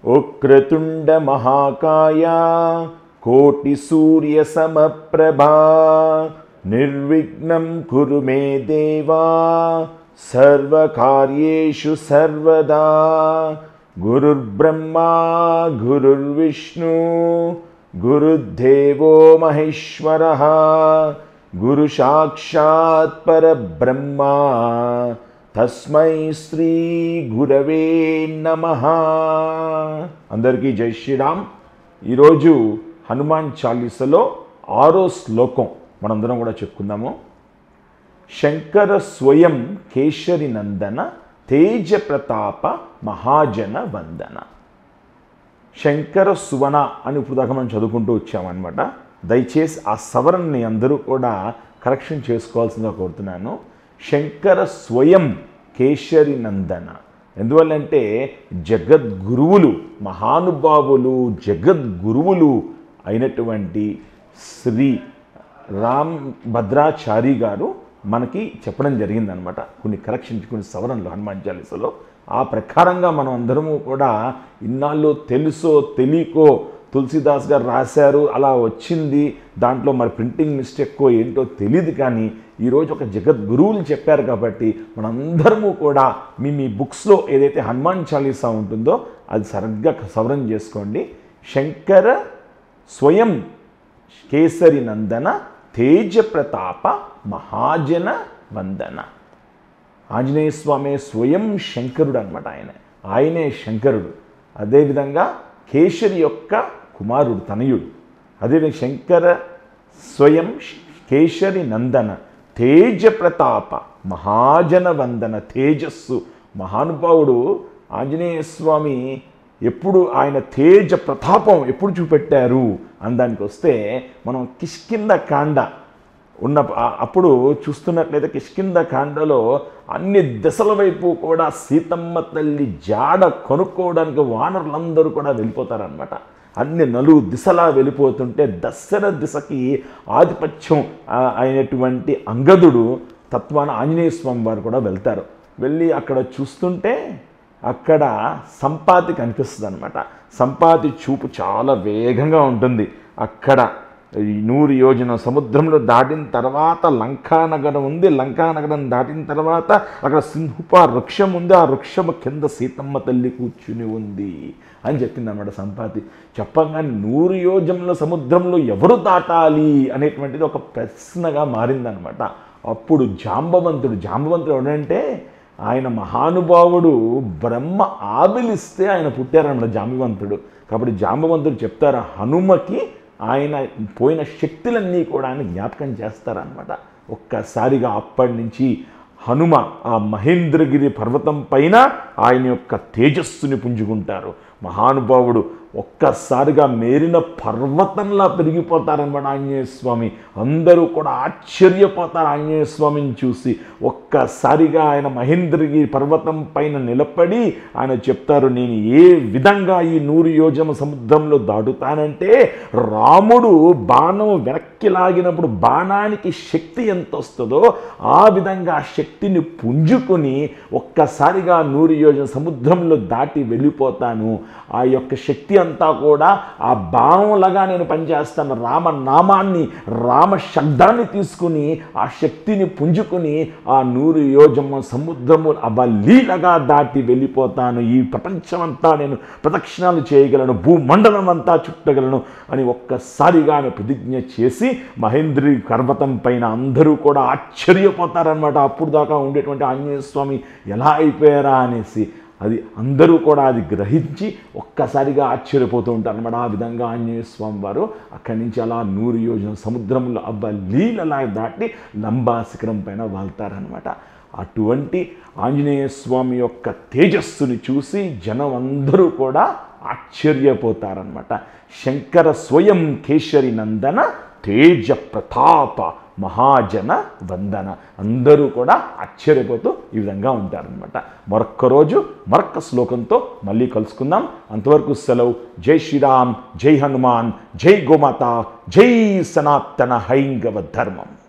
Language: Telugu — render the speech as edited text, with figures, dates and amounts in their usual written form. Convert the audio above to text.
వక్రతుండ మహాకాయ కోటి సూర్య సమప్రభా నిర్విఘ్నం కురు మే దేవా సర్వకార్యేషు సర్వదా గురుర్బ్రహ్మా గురుర్విష్ణు గురుర్దేవో మహేశ్వరః గురు సాక్షాత్ పరబ్రహ్మ తస్మై శ్రీ గురవే నమః. అందరికీ జై శ్రీరామ్. ఈరోజు హనుమాన్ చాలీసాలో 6వ శ్లోకం మనందరం కూడా చెప్పుకుందాము. శంకర స్వయం కేశరి నందన తేజ ప్రతాప మహాజన వందన. శంకర సువన అని ఇప్పుడు దాకా మనం చదువుకుంటూ వచ్చామన్నమాట. దయచేసి ఆ సవరణని అందరూ కూడా కరెక్షన్ చేసుకోవాల్సిందిగా కోరుతున్నాను. శంకర స్వయం కేశరి నందన. ఎందువల్లంటే జగద్గురువులు, మహానుభావులు, జగద్గురువులు అయినటువంటి శ్రీ రామ్ భద్రాచారి గారు మనకి చెప్పడం జరిగిందనమాట. కొన్ని కరెక్షన్స్, సవరణలు హనుమాన్ చాలీసాలో. ఆ ప్రకారంగా మనం అందరము కూడా ఇన్నాళ్ళు తెలుసో తెలియకో తులసిదాస్ గారు రాశారు, అలా వచ్చింది, దాంట్లో మరి ప్రింటింగ్ మిస్టేక్కో ఏంటో తెలియదు, కానీ ఈరోజు ఒక జగద్గురువులు చెప్పారు కాబట్టి మనందరము కూడా మీ బుక్స్లో ఏదైతే హనుమాన్ చాలీసా ఉంటుందో అది సరిగ్గా సవరణ చేసుకోండి. శంకర స్వయం కేసరి నందన తేజ ప్రతాప మహాజన వందన. ఆంజనేయ స్వామి స్వయం శంకరుడు అనమాట. ఆయనే శంకరుడు. అదేవిధంగా కేశరి యొక్క కుమారుడు, తనయుడు. అదేవిధంగా శంకర స్వయం కేశరి నందన తేజ ప్రతాప మహాజన వందన. తేజస్సు, మహానుభావుడు ఆంజనేయ స్వామి ఎప్పుడు ఆయన తేజ ప్రతాపం ఎప్పుడు చూపెట్టారు అనడానికి వస్తే, మనం కిష్కింద కాండ ఉన్న అప్పుడు చూస్తున్నట్లయితే కిష్కింద కాండలో అన్ని దశల వైపు కూడా సీతమ్మ తల్లి జాడ కొనుక్కోవడానికి వానరులందరూ కూడా వెళ్ళిపోతారనమాట. అన్ని నలుగు దిశలా వెళ్ళిపోతుంటే దశర దిశకి ఆధిపత్యం అయినటువంటి అంగదుడు తత్వాన ఆంజనేయ స్వామి వారు కూడా వెళ్తారు. వెళ్ళి అక్కడ చూస్తుంటే అక్కడ సంపాతి కనిపిస్తుంది అనమాట. సంపాతి చూపు చాలా వేగంగా ఉంటుంది. అక్కడ 100 యోజన సముద్రంలో దాటిన తర్వాత లంకానగరం ఉంది. లంకానగరం దాటిన తర్వాత అక్కడ సింహుప వృక్షం ఉంది. ఆ వృక్షము కింద సీతమ్మ తల్లి కూర్చుని ఉంది అని చెప్పింది అన్నమాట సంపాతి. చెప్పగానే 100 యోజనల సముద్రంలో ఎవరు దాటాలి అనేటువంటిది ఒక ప్రశ్నగా మారిందనమాట. అప్పుడు జాంబవంతుడు ఎవడంటే ఆయన మహానుభావుడు, బ్రహ్మ ఆవిలిస్తే ఆయన పుట్టారన్నమాట జాంబవంతుడు. కాబట్టి జాంబవంతుడు చెప్తారు, హనుమకి ఆయన పోయిన శక్తులన్నీ కూడా ఆయన జ్ఞాపకం చేస్తారనమాట. ఒక్కసారిగా అప్పటి నుంచి హనుమ ఆ మహేంద్రగిరి పర్వతం పైన ఆయన యొక్క తేజస్సుని పుంజుకుంటారు. మహానుభావుడు ఒక్కసారిగా మేరిన పర్వతంలా పెరిగిపోతారనమాట ఆంజనేయ స్వామి. అందరూ కూడా ఆశ్చర్యపోతారు ఆంజనేయ స్వామిని చూసి. ఒక్కసారిగా ఆయన మహేంద్రగిరి పర్వతం పైన నిలబడి ఆయన చెప్తారు, నేను ఏ విధంగా ఈ 100 యోజన సముద్రంలో దాటుతానంటే, రాముడు బాణం వెనక్కి లాగినప్పుడు బాణానికి శక్తి ఎంత వస్తుందో ఆ విధంగా ఆ శక్తిని పుంజుకొని ఒక్కసారిగా 100 యోజన సముద్రంలో దాటి వెళ్ళిపోతాను. ఆ యొక్క శక్తి అంతా కూడా ఆ బాణంలాగా నేను పనిచేస్తాను. రామనామాన్ని, రామ శబ్దాన్ని తీసుకుని ఆ శక్తిని పుంజుకుని ఆ 100 యోజన సముద్రము అవలీలగా దాటి వెళ్ళిపోతాను. ఈ ప్రపంచమంతా నేను ప్రదక్షిణాలు చేయగలను, భూమండలం అంతా చుట్టగలను అని ఒక్కసారిగా ఆయన ప్రతిజ్ఞ చేసి మహేంద్రి పర్వతం పైన అందరూ కూడా ఆశ్చర్యపోతారనమాట. అప్పుడు దాకా ఉండేటువంటి ఆంజనేయ స్వామి ఎలా అయిపోయారా అనేసి. అది అందరూ కూడా అది గ్రహించి ఒక్కసారిగా ఆశ్చర్యపోతూ ఉంటారు అనమాట. ఆ విధంగా ఆంజనేయ స్వామి వారు అక్కడి నుంచి అలా 100 యోజన సముద్రంలో లీలలా దాటి లంబా శిఖరం పైన వాళ్తారనమాట. అటువంటి ఆంజనేయ స్వామి యొక్క తేజస్సుని చూసి జనం అందరూ కూడా ఆశ్చర్యపోతారనమాట. శంకర స్వయం కేశరి నందన తేజ ప్రతాప మహాజన వందన. అందరూ కూడా ఆశ్చర్యపోతూ ఈ విధంగా ఉంటారనమాట. మరొక్క రోజు మరొక్క శ్లోకంతో మళ్ళీ కలుసుకుందాం. అంతవరకు సెలవు. జై శ్రీరామ్, జై హనుమాన్, జై గోమాత, జై సనాతన హైందవ ధర్మం.